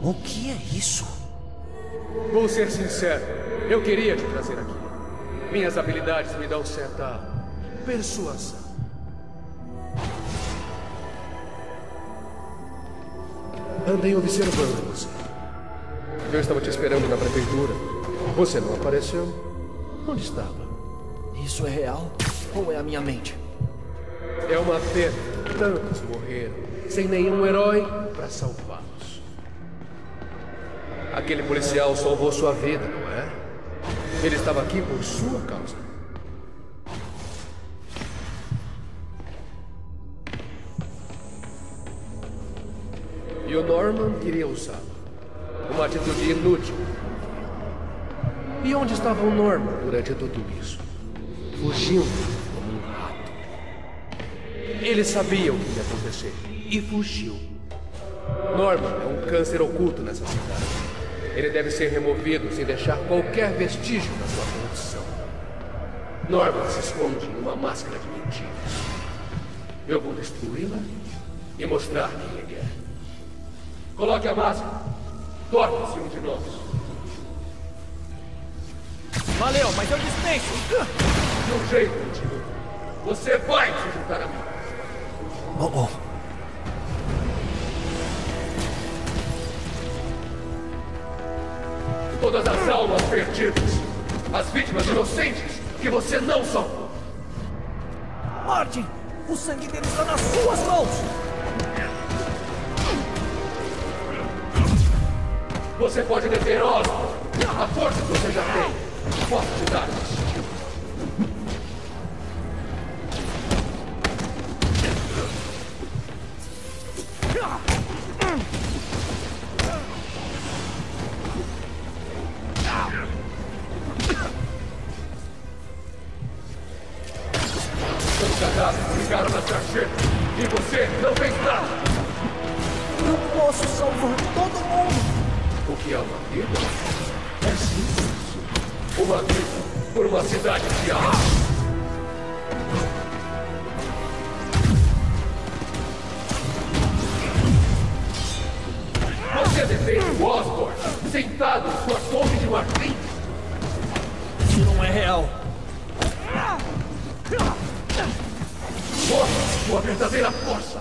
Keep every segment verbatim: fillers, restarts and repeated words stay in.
O que é isso? Vou ser sincero, eu queria te trazer aqui. Minhas habilidades me dão certa persuasão. Andei observando você. Eu estava te esperando na prefeitura. Você não apareceu. Onde estava? Isso é real ou é a minha mente? É uma pena. Tantos morreram, sem nenhum herói para salvá-los. Aquele policial salvou sua vida, não é? Ele estava aqui por sua causa. E o Norman queria usá-lo. Uma atitude inútil. E onde estava o Norman durante tudo isso? Fugindo como um rato. Ele sabia o que ia acontecer e fugiu. Norman é um câncer oculto nessa cidade. Ele deve ser removido sem deixar qualquer vestígio da sua corrupção. Norman se esconde em uma máscara de mentiras. Eu vou destruí-la e mostrar quem ele é. Coloque a máscara. Torne-se um de nós. Valeu, mas eu dispenso. De um jeito, Tio. Você vai se juntar a mim. Oh, oh. Todas as almas perdidas. As vítimas inocentes que você não salvou. Martin, o sangue dele está nas suas mãos. Você pode deter Osborn. A força que você já tem. Posso te dar isso. Os cadáveres ficaram na sarjeta e você não fez nada. Eu posso salvar todo mundo. O que é uma vida? É simples. Uma vida por uma cidade de alma. Você defende o Osborn sentado em sua torre de marfim? Isso não é real. Mostre sua verdadeira força.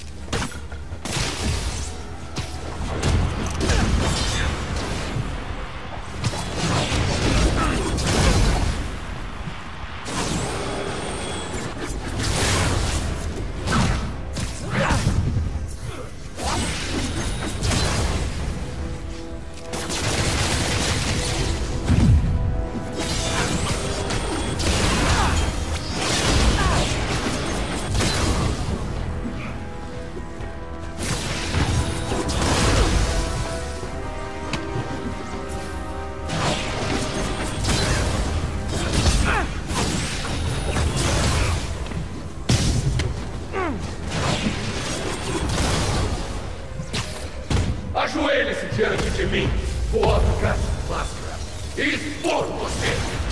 Ajoelhe-se diante de mim. Vou arrancar sua máscara e expor você.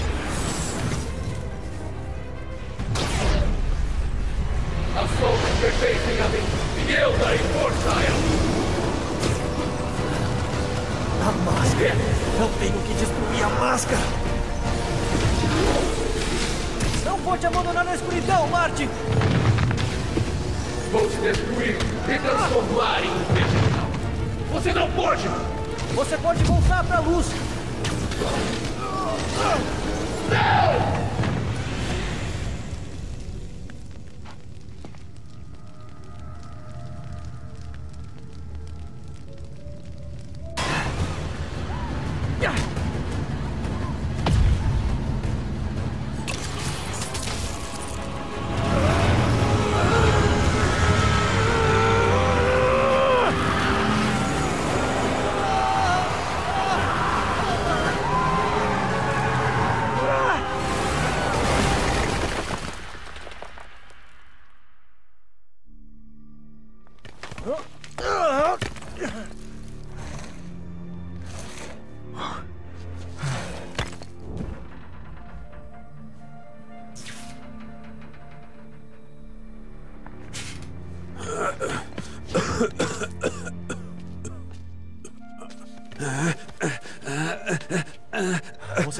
As sombras pertencem a mim e eu darei força a ela. A máscara. Eu tenho que destruir a máscara. Não vou te abandonar na escuridão, Martin. Vou te destruir e transformar em um vegetal. Você não pode! Você pode voltar pra luz. Não!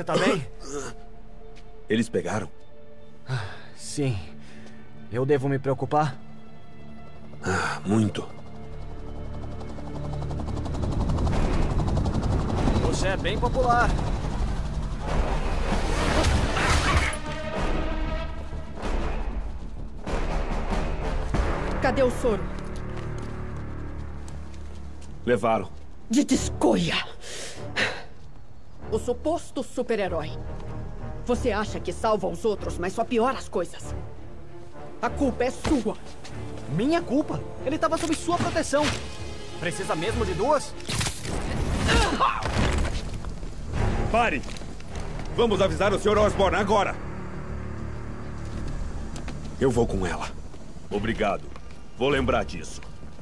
tá bem? Eles pegaram? Sim. Eu devo me preocupar? Ah, muito. Você é bem popular. Cadê o soro? Levaram. De descoia! O suposto super-herói. Você acha que salva os outros, mas só piora as coisas. A culpa é sua. Minha culpa? Ele estava sob sua proteção. Precisa mesmo de duas? Pare! Vamos avisar o senhor Osborn agora! Eu vou com ela. Obrigado. Vou lembrar disso.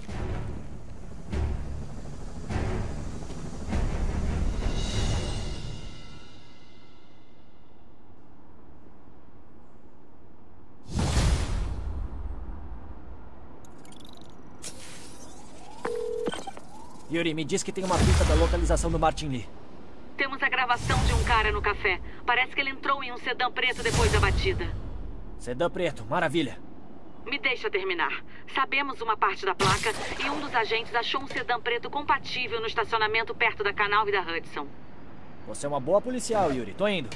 Yuri, me diz que tem uma pista da localização do Martin Lee. Temos a gravação de um cara no café. Parece que ele entrou em um sedã preto depois da batida. Sedã preto, maravilha. Me deixa terminar. Sabemos uma parte da placa e um dos agentes achou um sedã preto compatível no estacionamento perto da Canal e da Hudson. Você é uma boa policial, Yuri. Tô indo.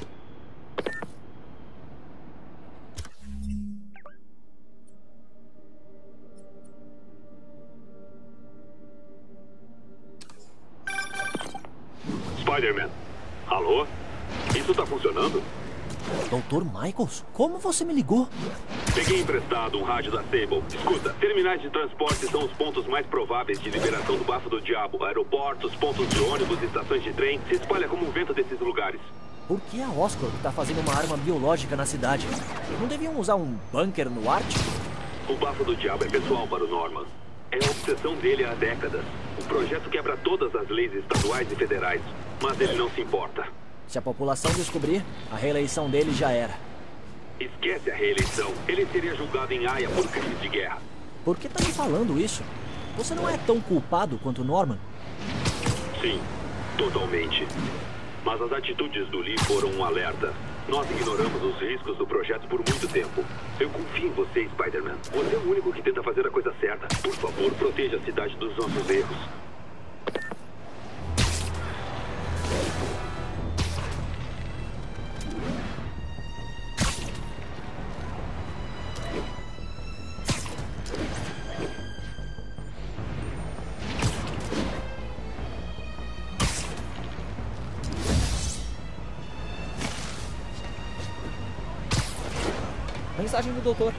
Spider-Man. Alô? Isso tá funcionando? doutor Michaels, como você me ligou? Peguei emprestado um rádio da Sable. Escuta, terminais de transporte são os pontos mais prováveis de liberação do bafo do diabo. Aeroportos, pontos de ônibus, estações de trem. Se espalha como um vento desses lugares. Por que a Oscorp tá fazendo uma arma biológica na cidade? Não deviam usar um bunker no Ártico? O bafo do diabo é pessoal para o Norman. É a obsessão dele há décadas. O projeto quebra todas as leis estaduais e federais. Mas ele não se importa. Se a população descobrir, a reeleição dele já era. Esquece a reeleição. Ele seria julgado em Haia por crimes de guerra. Por que tá me falando isso? Você não é tão culpado quanto Norman? Sim, totalmente. Mas as atitudes do Lee foram um alerta. Nós ignoramos os riscos do projeto por muito tempo. Eu confio em você, Spider-Man. Você é o único que tenta fazer a coisa certa. Por favor, proteja a cidade dos nossos erros. Mensagem do doutor.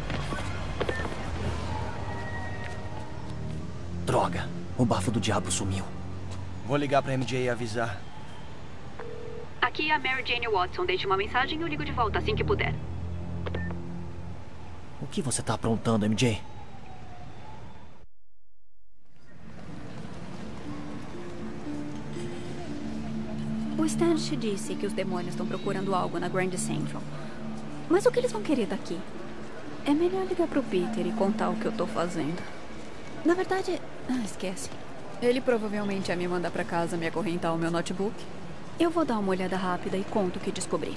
Droga, o bafo do diabo sumiu. Vou ligar pra M J e avisar. Aqui é a Mary Jane Watson. Deixe uma mensagem e eu ligo de volta assim que puder. O que você tá aprontando, M J? O Stan te disse que os demônios estão procurando algo na Grand Central. Mas o que eles vão querer daqui? É melhor ligar pro Peter e contar o que eu tô fazendo. Na verdade... Ah, esquece. Ele provavelmente ia me mandar pra casa me acorrentar o meu notebook. Eu vou dar uma olhada rápida e conto o que descobri.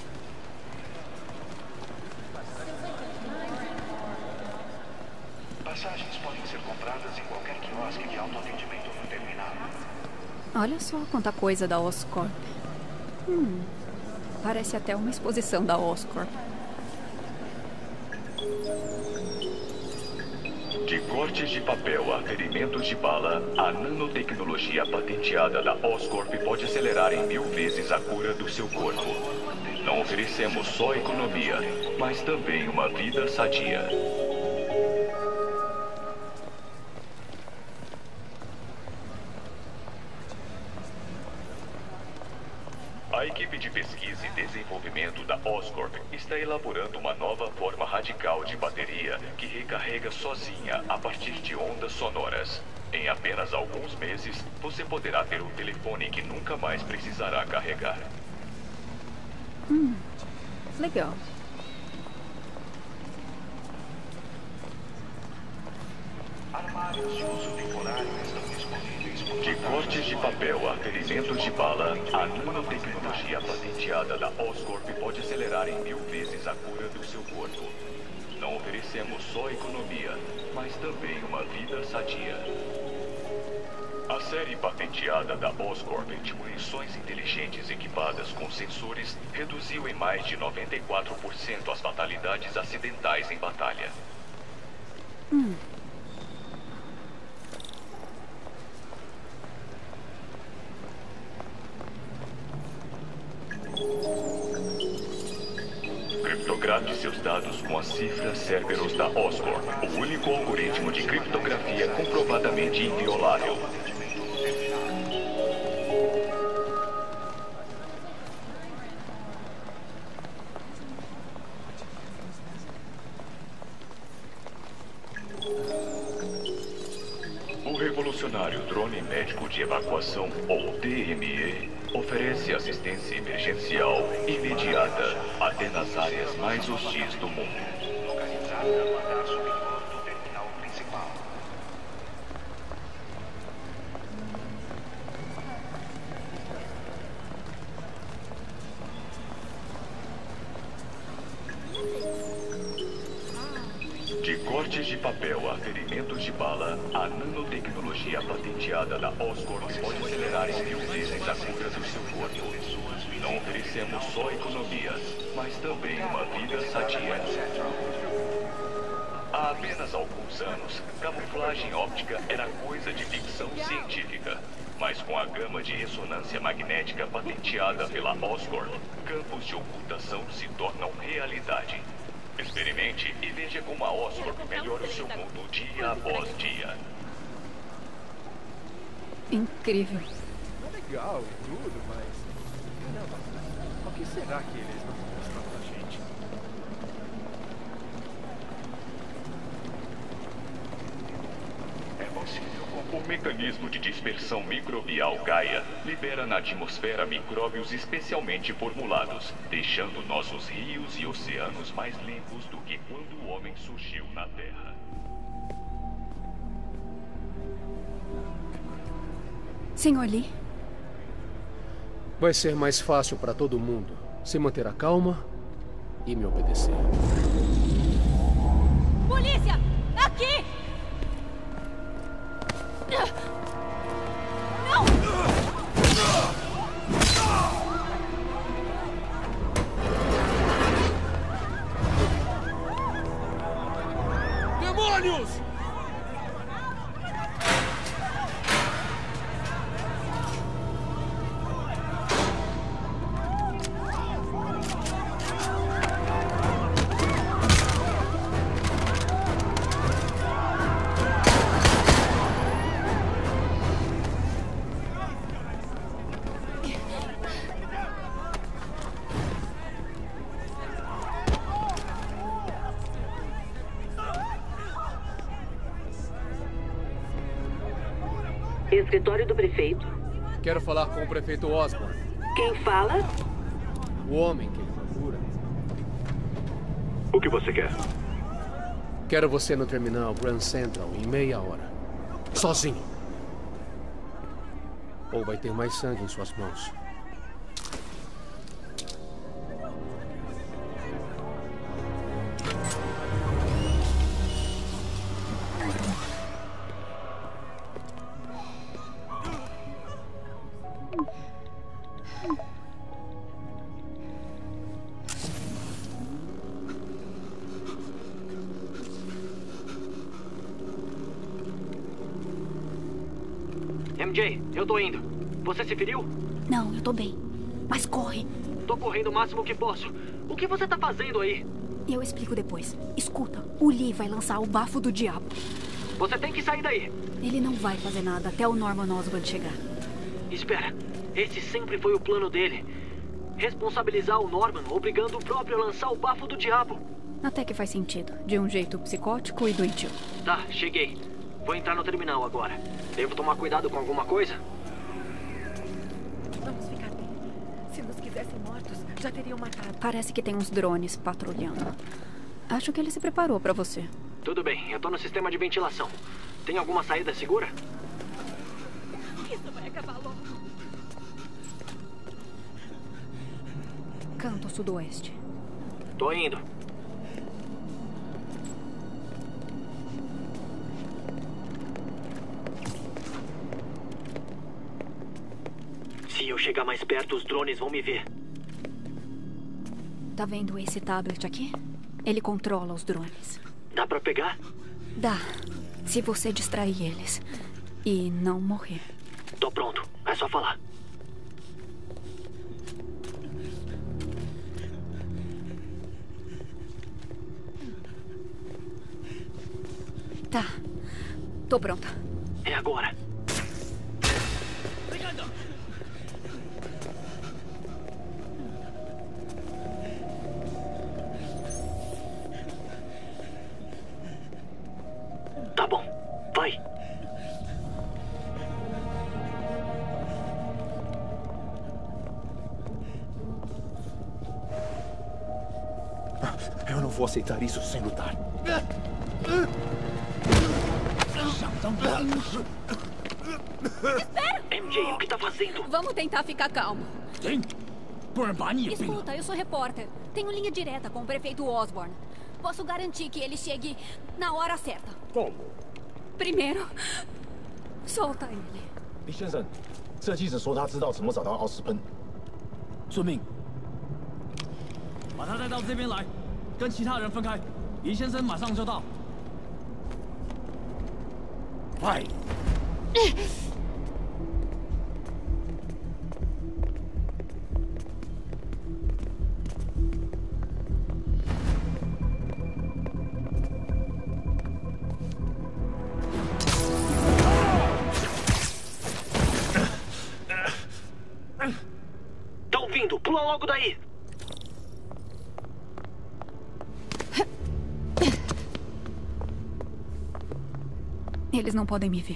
Passagens podem ser compradas em qualquer quiosque de autoatendimento no terminal. Olha só quanta coisa da Oscorp. Hum... Parece até uma exposição da Oscorp. De cortes de papel a ferimentos de bala, a nanotecnologia patenteada da Oscorp pode acelerar em mil vezes a cura do seu corpo. Não oferecemos só economia, mas também uma vida sadia. A equipe de pesquisa e desenvolvimento da Oscorp está elaborando uma nova forma radical de bateria que recarrega sozinha a partir de ondas sonoras. Em apenas alguns meses, você poderá ter um telefone que nunca mais precisará carregar. Hum, legal. Armários de uso temporário estão disponíveis De cortes de papel a ferimentos de bala, a nanotecnologia patenteada da Oscorp pode acelerar em mil vezes a cura do seu corpo. Não oferecemos só economia, mas também uma vida sadia. A série patenteada da Oscorp de munições inteligentes equipadas com sensores reduziu em mais de noventa e quatro por cento as fatalidades acidentais em batalha. Hum. Criptografe seus dados com as cifras Cerberus da Oscorp, o único algoritmo de criptografia comprovadamente inviolável. O revolucionário drone médico de evacuação, ou D M E, oferece assistência emergencial imediata até nas áreas mais hostis do mundo. Localizada no andar superior do terminal principal. De cortes de papel a ferimentos de bala, a nanotecnologia patenteada da Oscorp pode acelerar em mil vezes a cura do seu corpo. Não oferecemos só economia, mas também uma vida sadia. Há apenas alguns anos, camuflagem óptica era coisa de ficção científica. Mas com a gama de ressonância magnética patenteada pela Oscorp, campos de ocultação se tornam realidade. Experimente e veja como a Oscorp melhora o seu mundo dia após dia. Incrível. É legal e tudo, mas... Caramba, o que será que eles não vão mostrar pra gente? É possível. O mecanismo de dispersão microbial Gaia libera na atmosfera micróbios especialmente formulados, deixando nossos rios e oceanos mais limpos do que quando o homem surgiu na Terra. senhor Lee? Vai ser mais fácil para todo mundo se manter a calma e me obedecer. Polícia! Aqui! Não! Demônios! Escritório do prefeito. Quero falar com o prefeito Osborn. Quem fala? O homem que ele procura. O que você quer? Quero você no terminal Grand Central em meia hora. Sozinho. Ou vai ter mais sangue em suas mãos. M J, eu tô indo. Você se feriu? Não, eu tô bem. Mas corre. Tô correndo o máximo que posso. O que você tá fazendo aí? Eu explico depois. Escuta, o Lee vai lançar o bafo do diabo. Você tem que sair daí. Ele não vai fazer nada até o Norman Osborn chegar. Espera, esse sempre foi o plano dele. Responsabilizar o Norman, obrigando o próprio a lançar o bafo do diabo. Até que faz sentido. De um jeito psicótico e doentio. Tá, cheguei. Vou entrar no terminal agora. Devo tomar cuidado com alguma coisa? Vamos ficar bem. Se nos quisessem mortos, já teriam matado. Parece que tem uns drones patrulhando. Acho que ele se preparou pra você. Tudo bem, eu tô no sistema de ventilação. Tem alguma saída segura? Isso vai acabar logo. Canto sudoeste. Tô indo. Se eu chegar mais perto, os drones vão me ver. Tá vendo esse tablet aqui? Ele controla os drones. Dá pra pegar? Dá. Se você distrair eles. E não morrer. Tô pronto. É só falar. Tá. Tô pronta. É agora. Tá bom. Vai. Eu não vou aceitar isso sem lutar. Espera! M J, o que tá fazendo? Vamos tentar ficar calmo. Escuta, eu sou repórter. Tenho linha direta com o prefeito Osborn. Posso garantir que ele chegue na hora certa. Como? Primeiro, solta ele. 李先生，这记者说他知道怎么找到奥斯喷。遵命。 把他带到这边来，跟其他人分开。李先生马上就到。 快！ Tão vindo! Pula logo daí! Eles não podem me ver.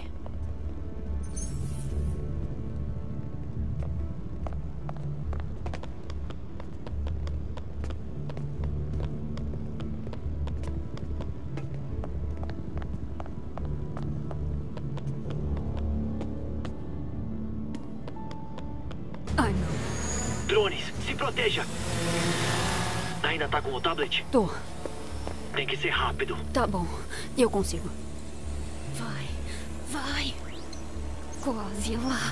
Ai, não. Drones, se proteja! Ainda tá com o tablet? Tô. Tem que ser rápido. Tá bom, eu consigo. Vai, vai. Quase lá.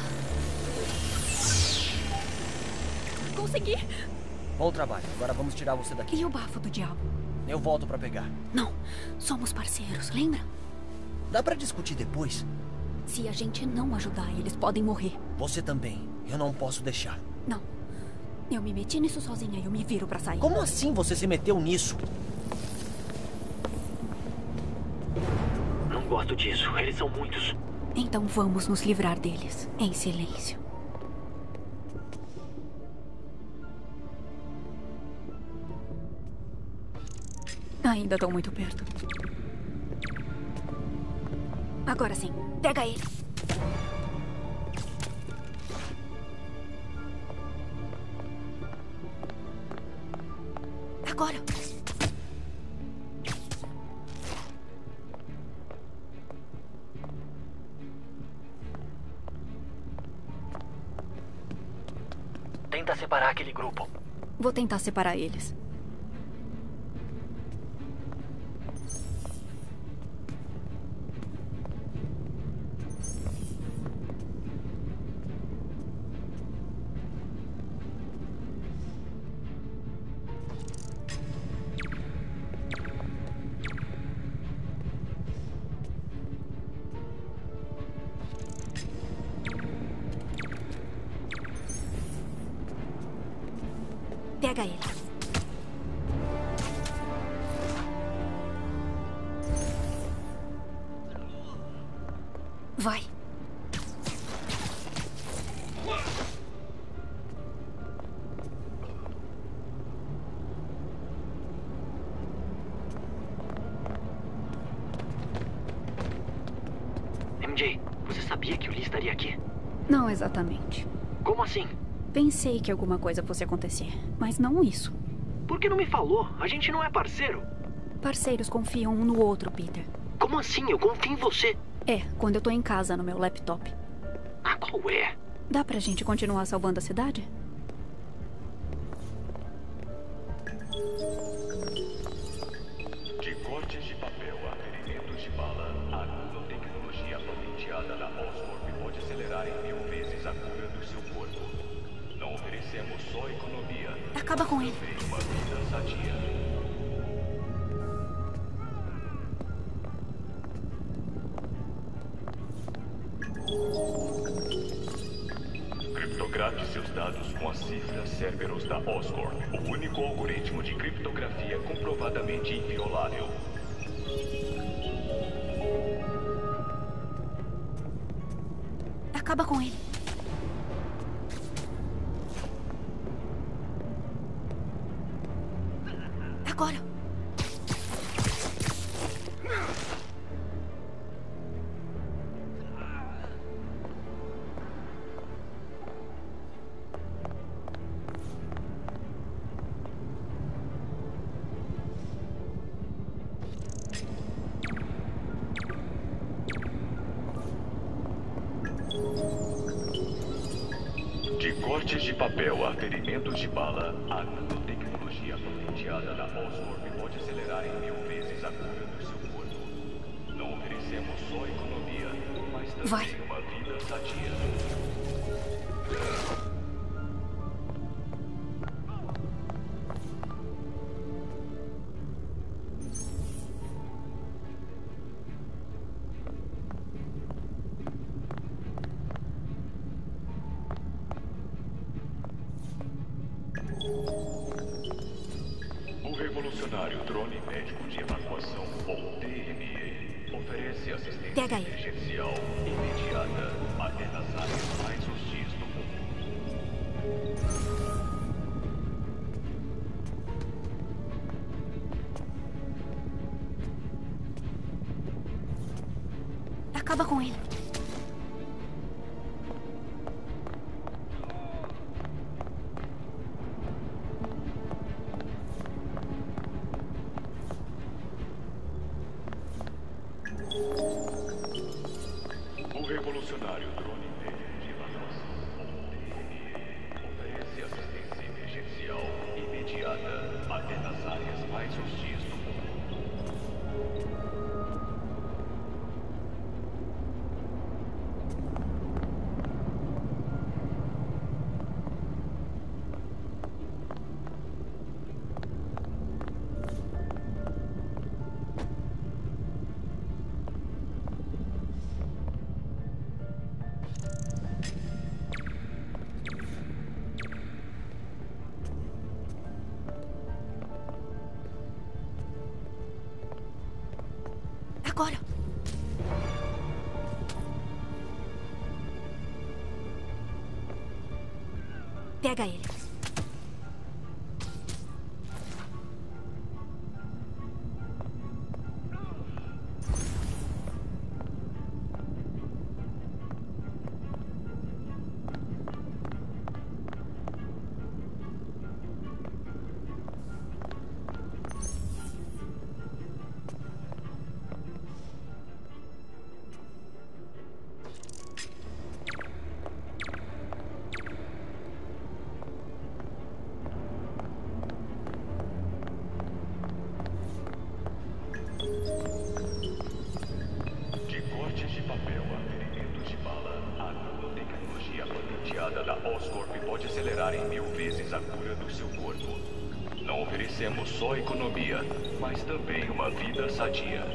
Consegui. Bom trabalho. Agora vamos tirar você daqui. E o bafo do diabo? Eu volto pra pegar. Não, somos parceiros, lembra? Dá pra discutir depois? Se a gente não ajudar, eles podem morrer. Você também. Eu não posso deixar. Não. Eu me meti nisso sozinha e eu me viro pra sair. Como assim você se meteu nisso? Não gosto disso. Eles são muitos. Então vamos nos livrar deles, em silêncio. Ainda estão muito perto. Agora sim. Pega ele. Agora. Tenta separar aquele grupo. Vou tentar separar eles. Pega ele. Vai. M J, você sabia que o Lee estaria aqui? Não exatamente. Como assim? Pensei que alguma coisa fosse acontecer, mas não isso. Por que não me falou? A gente não é parceiro. Parceiros confiam um no outro, Peter. Como assim? Eu confio em você. É, quando eu tô em casa no meu laptop. Ah, com Ué. Dá pra gente continuar salvando a cidade? De cortes de papel a ferimentos de bala, a nanotecnologia patenteada da Oscorp pode acelerar em mil vezes a cura do seu corpo. Não oferecemos só economia. Acaba com ele. Também uma vida sadia. Criptografe seus dados com as cifras Cerberus da Oscorp, o único algoritmo de criptografia comprovadamente inviolável. Acaba com ele. Agora. De cortes de papel a ferimentos de bala, a nanotecnologia patenteada da Oscorp pode acelerar em mil vezes a cura do seu corpo. Não oferecemos só economia, mas também Vai. uma vida sadia. O revolucionário drone médico de evacuação, ou D M E, oferece assistência Pega aí. emergencial imediata até nas áreas mais hostis do mundo. Acaba com ele. O revolucionário drone médico de evacuação, ou D M E, oferece assistência emergencial imediata até nas áreas mais hostis do mundo. Agora. Pega ele. De cortes de papel a ferimentos de bala, a nanotecnologia patenteada da Oscorp pode acelerar em mil vezes a cura do seu corpo. Não oferecemos só economia, mas também uma vida sadia.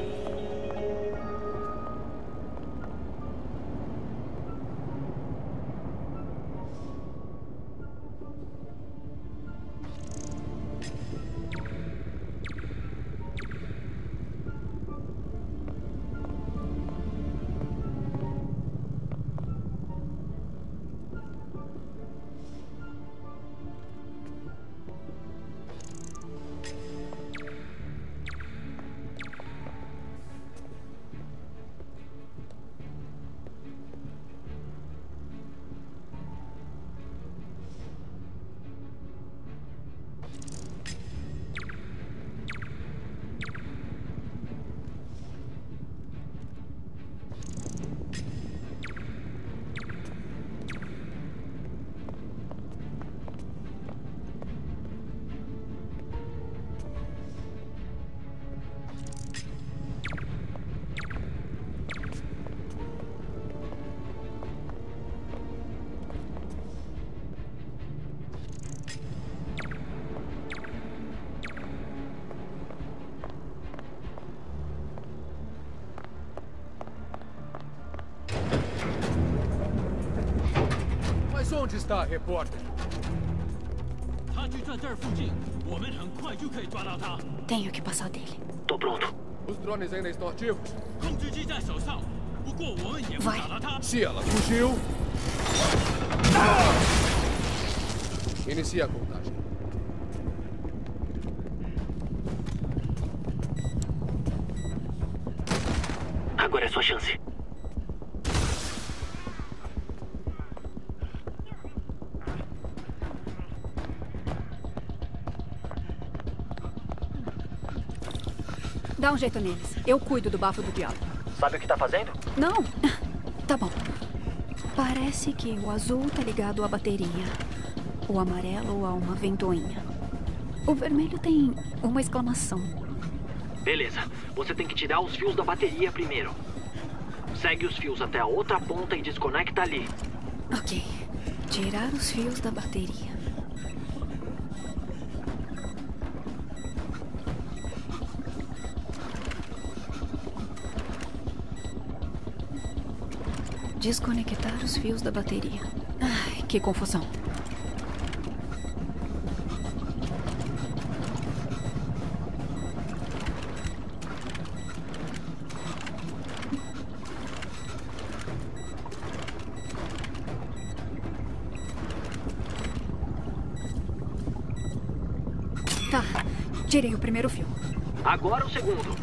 Onde está a repórter? Tenho que passar dele. Tô pronto. Os drones ainda estão ativos? Vai. Se ela fugiu... Inicia a contagem. Agora é sua chance. Dá um jeito neles. Eu cuido do bafo do diabo. Sabe o que tá fazendo? Não. Tá bom. Parece que o azul tá ligado à bateria. O amarelo a uma ventoinha. O vermelho tem uma exclamação. Beleza. Você tem que tirar os fios da bateria primeiro. Segue os fios até a outra ponta e desconecta ali. Ok. Tirar os fios da bateria. Desconectar os fios da bateria. Ai, que confusão. Tá, tirei o primeiro fio. Agora o segundo.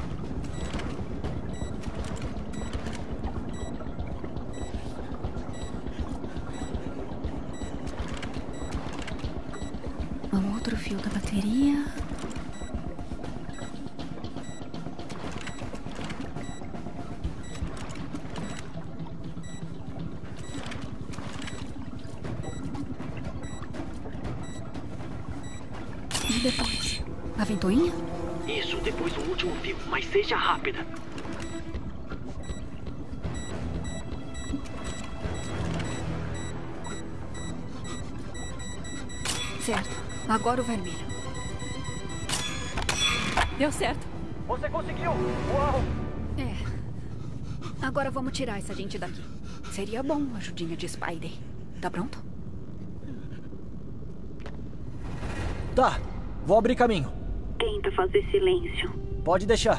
Outro fio da bateria. E depois? A ventoinha? Isso, depois o último fio, mas seja rápida. Certo. Agora o vermelho. Deu certo. Você conseguiu! Uau! É. Agora vamos tirar essa gente daqui. Seria bom uma ajudinha de Spider. Tá pronto? Tá. Vou abrir caminho. Tenta fazer silêncio. Pode deixar.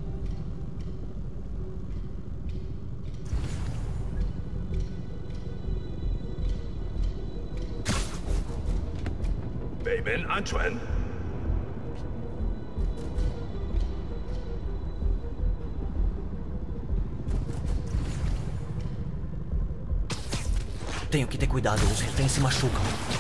Tenho que ter cuidado, os reféns se machucam.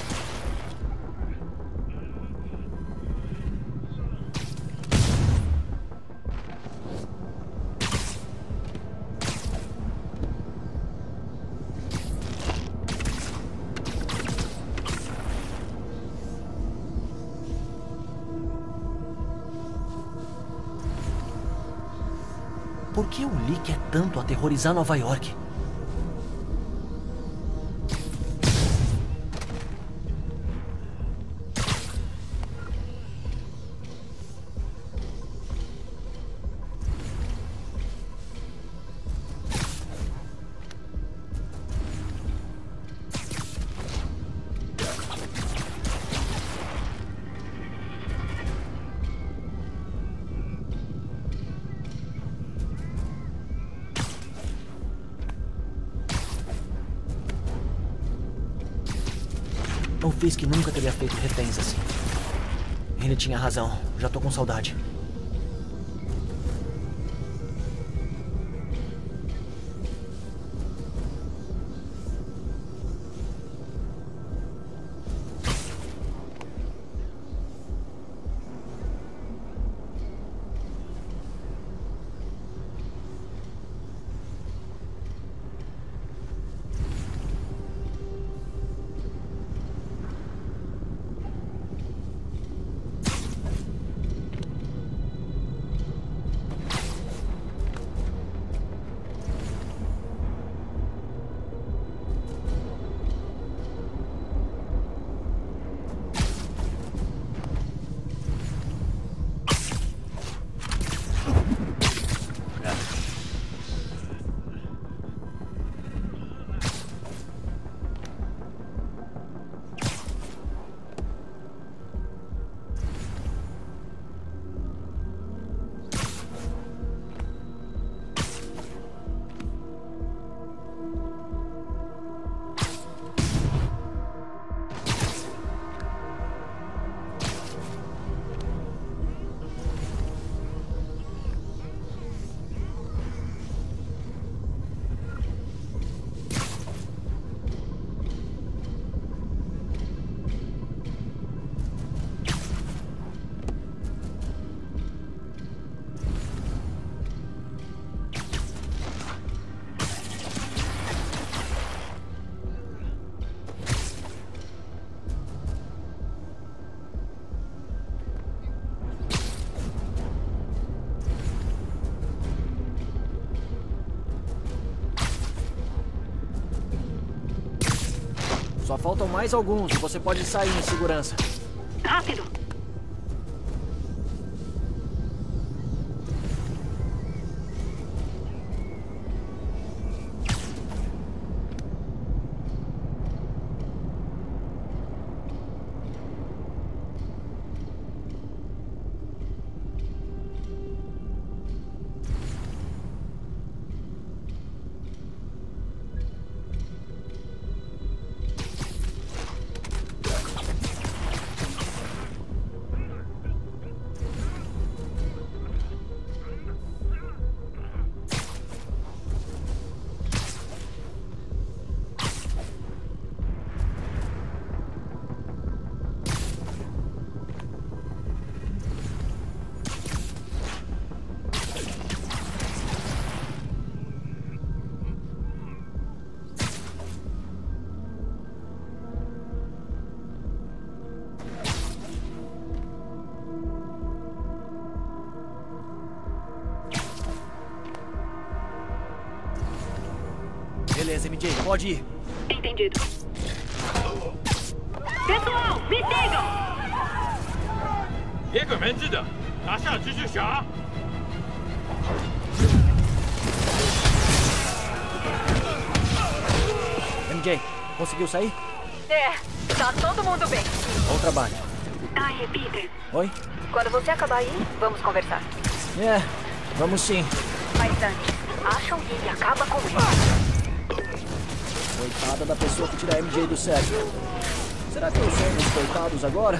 Por que o Lee quer tanto aterrorizar Nova York? O Fisk nunca teria feito reféns assim. Ele tinha razão. Já tô com saudade. Só faltam mais alguns e você pode sair em segurança. Rápido! Beleza, M J, pode ir. Entendido. Pessoal, me sigam! 别给门子的，拿下蜘蛛侠！ M J, conseguiu sair? É, tá todo mundo bem. Bom trabalho. Ai, Peter. Oi? Quando você acabar aí, vamos conversar. É, vamos sim. Mas antes, acha alguém e acaba com ele. Coitada da pessoa que tira a M J do sério. Será que eu sou um dos coitados agora?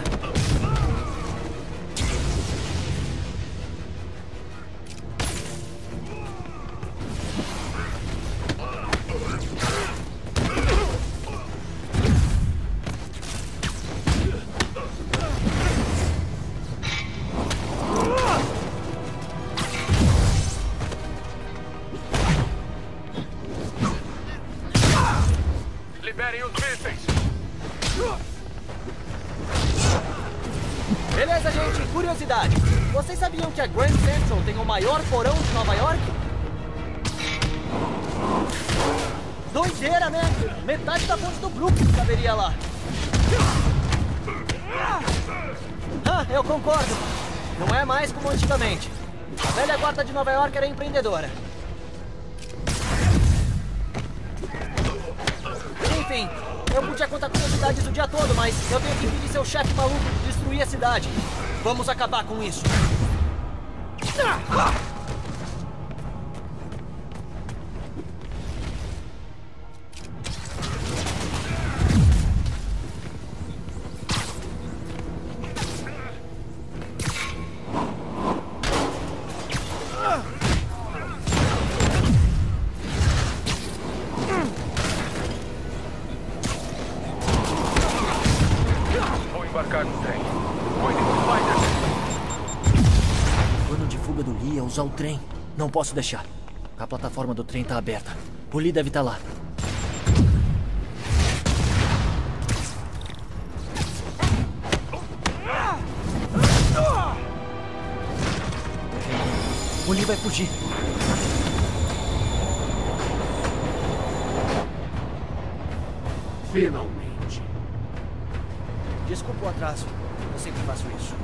Liberem os mísseis! Beleza, gente. Curiosidade. Vocês sabiam que a Grand Central tem o maior porão de Nova York? Doideira, né? Metade da ponte do Brooklyn caberia lá. Ah, eu concordo. Não é mais como antigamente. A velha guarda de Nova York era empreendedora. Enfim, eu podia contar curiosidades o dia todo, mas eu tenho que impedir seu chefe maluco de destruir a cidade. Vamos acabar com isso. Vou embarcar no trem. Cuidem do Spider-Man. O plano de fuga do Lee é usar o trem. Não posso deixar. A plataforma do trem tá aberta. O Lee deve estar lá. O Lee vai fugir. Finalmente. Desculpa o atraso. Eu sempre faço isso.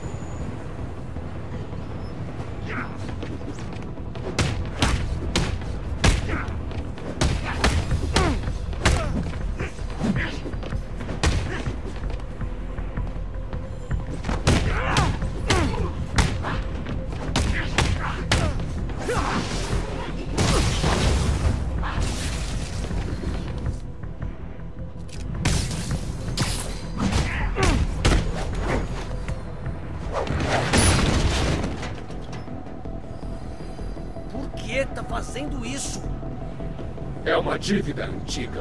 Por que tá fazendo isso? É uma dívida antiga.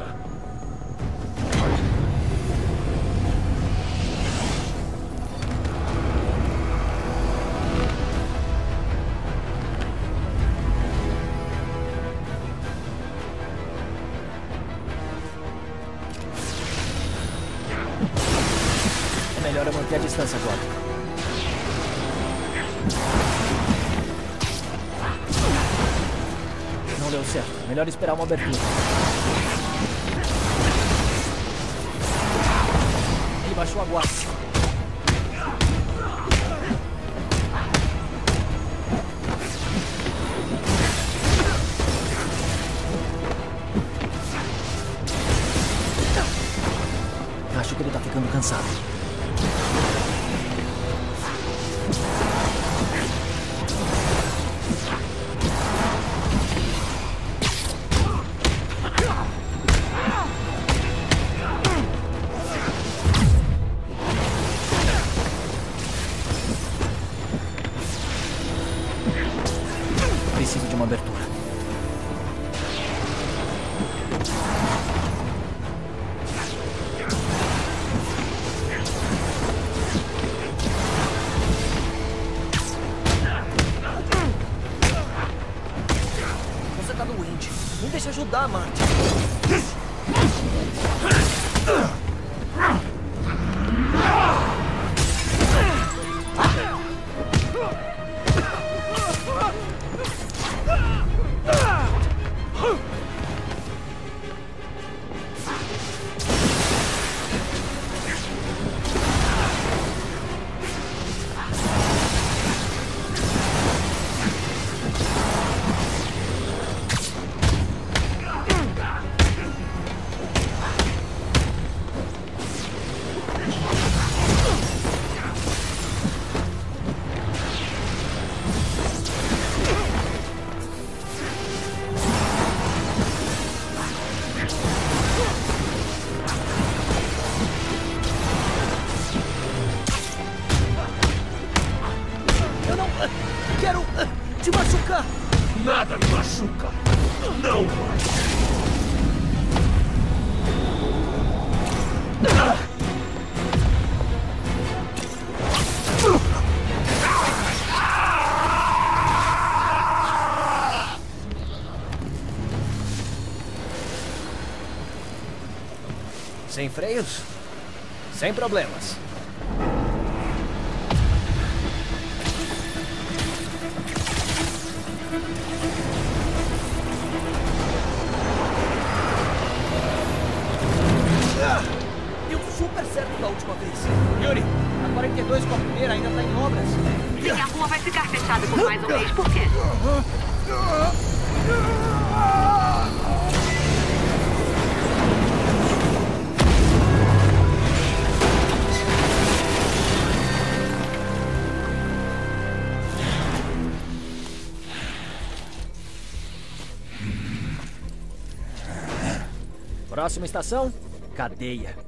É melhor eu manter a distância agora. Não deu certo. Melhor esperar uma abertura. baixou a guarda. Acho que ele tá ficando cansado. Preciso de uma abertura. Você tá doente. Me deixa ajudar, Marty. Quero te machucar! Nada me machuca! Não mais! Sem freios? Sem problemas. Deu super certo da última vez. Yuri, a quarenta e dois com a primeira ainda tá em obras. Sim, a rua vai ficar fechada por mais um mês. Por quê? Próxima estação, cadeia.